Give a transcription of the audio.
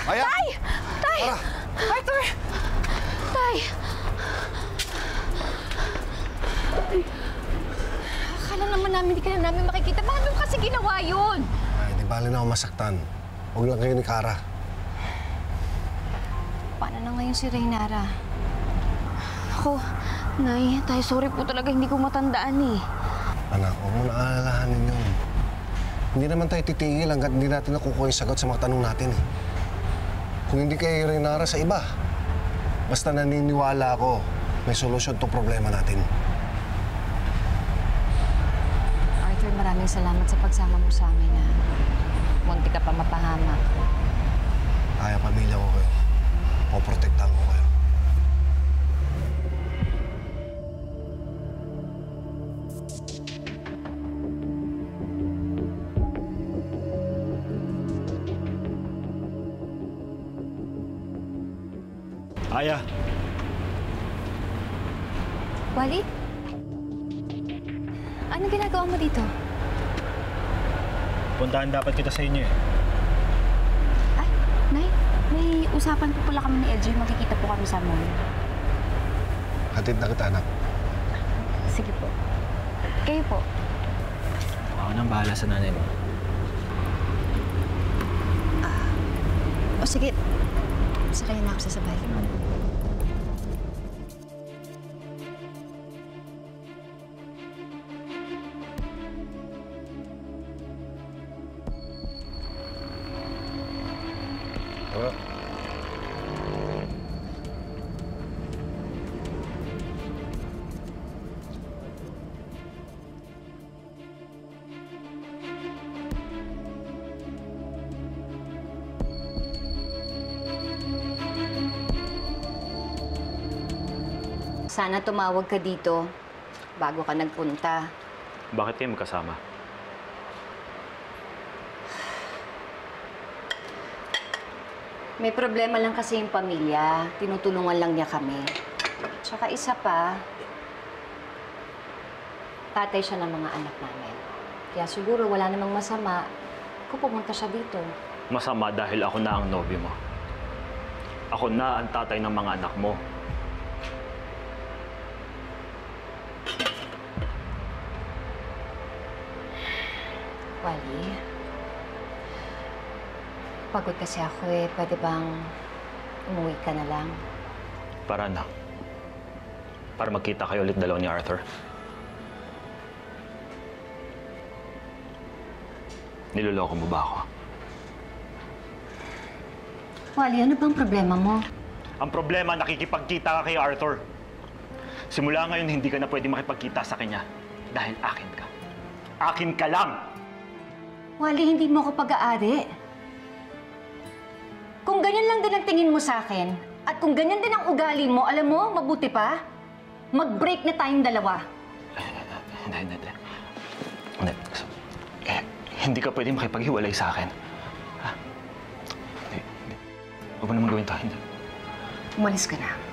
Aya! Tay! Tay! Arthur! Tay! Akala naman namin hindi ka na namin makikita. Bakit mo kasi ginawa yun? Ay, di bali na ako masaktan. Huwag lang kayo ni Kara. Paano na ngayon si Reynara? Ako, Nay, Tay, sorry po talaga. Hindi ko matandaan eh. Anak, huwag mo na alalahanin yun. Hindi naman tayo titigil hanggat hindi natin nakukuha yung sagot sa mga tanong natin eh. Kung hindi kayo Reynara sa iba, basta naniniwala ako, may solusyon tong problema natin. Arthur, maraming salamat sa pagsama mo sa amin na munti ka pa mapahamak. Kaya pamilya ko kayo. Poprotektahan ko kayo. Aya. Wally? Ano ginagawa mo dito? Puntahan dapat kita sa inyo eh. Ay, Nay, may usapan po pala kami ni LJ. Magkikita po kami sa mall. Hatid na kita, anak. Sige po. Kayo po. Ako nang bahala sa nanay mo. O sige, sakay na ako sasabay. Sana tumawag ka dito bago ka nagpunta. Bakit kayo magkasama? May problema lang kasi yung pamilya. Tinutulungan lang niya kami. Tsaka isa pa, tatay siya ng mga anak namin. Kaya siguro wala namang masama kung pumunta siya dito. Masama dahil ako na ang nobyo mo. Ako na ang tatay ng mga anak mo. Wally, pagod kasi ako eh. Pwede bang umuwi ka na lang? Para na. Para magkita kayo ulit dalawa ni Arthur. Niloloko mo ba ako? Wally, ano bang problema mo? Ang problema, nakikipagkita ka kay Arthur. Simula ngayon, hindi ka na pwede makipagkita sa kanya. Dahil akin ka. Akin ka lang! Wally, hindi mo ako pag-aari. Kung ganyan lang din ang tingin mo sa akin, at kung ganyan din ang ugali mo, alam mo, mabuti pa, mag-break na tayong dalawa. Hindi. Hindi ka pwede makipaghiwalay sa akin. Ha? Hindi. Huwag mo naman gawin ito. Hindi. Umalis ka na.